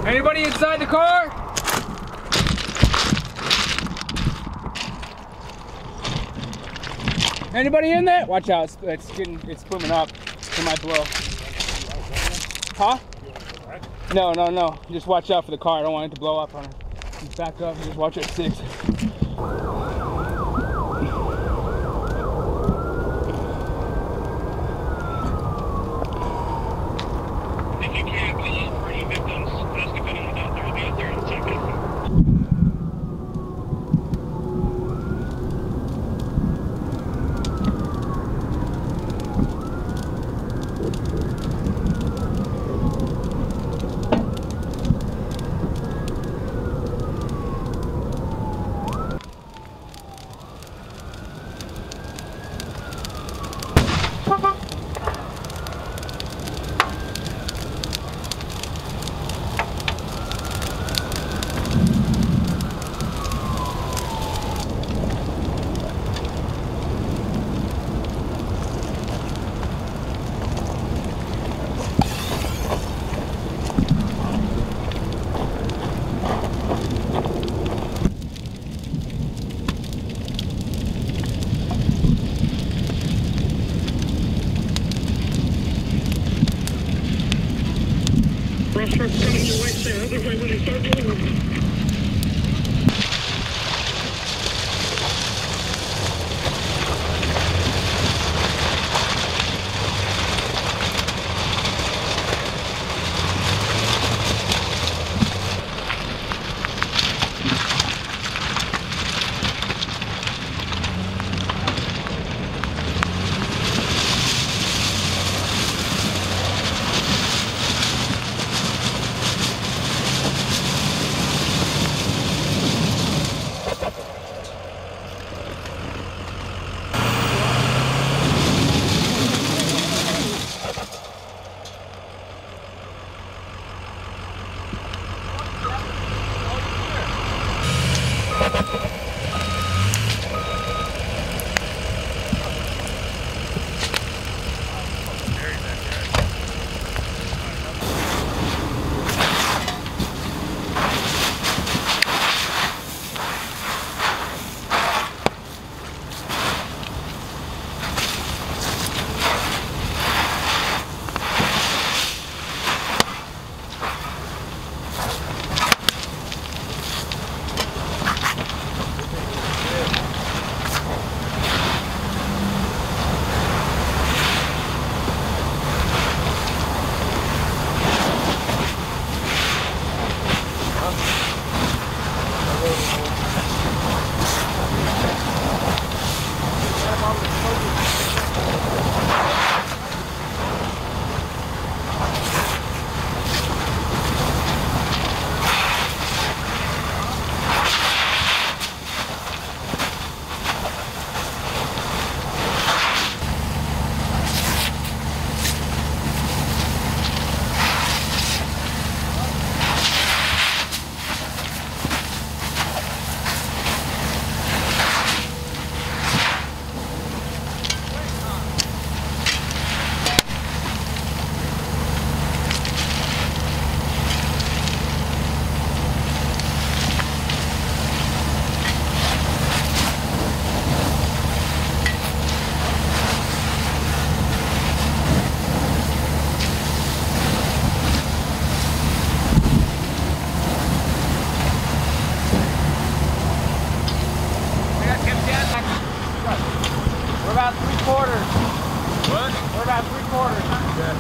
Anybody inside the car? Anybody in there? Watch out, it's moving up. It might blow. Huh? No. Just watch out for the car. I don't want it to blow up on it. Just back up and just watch it sink. If you can't call out for any victims, ask if anyone's out there. I'll be out there in a second. Rush truck's coming your way, stay out of the way when they start moving. We're about 3/4. What? We're about 3/4. Yeah.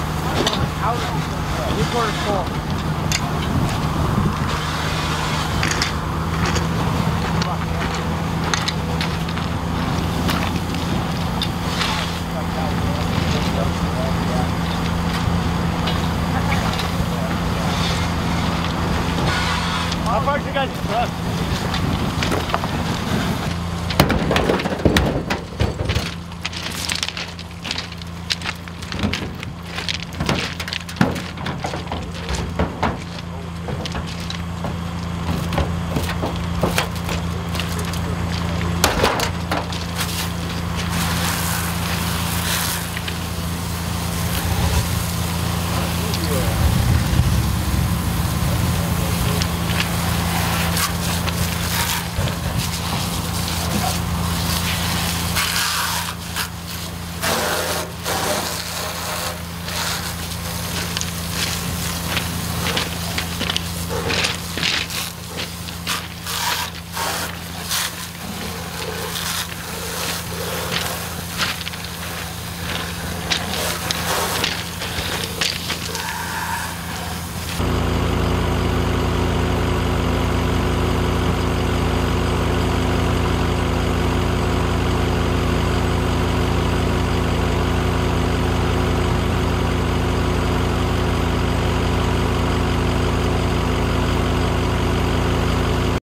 Out. 3/4 full. How far you guys truck?